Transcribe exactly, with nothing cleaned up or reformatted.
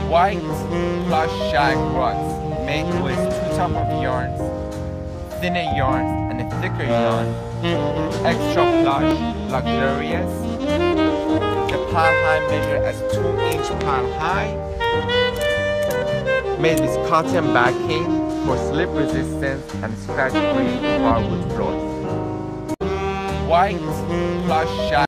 White Plush Shag rugs made with two types of yarns, thinner yarns and a thicker yarn, extra plush, luxurious. The pile high measured as two inch pile high, made with cotton backing for slip resistance and scratch free hardwood floors. White Plush Shag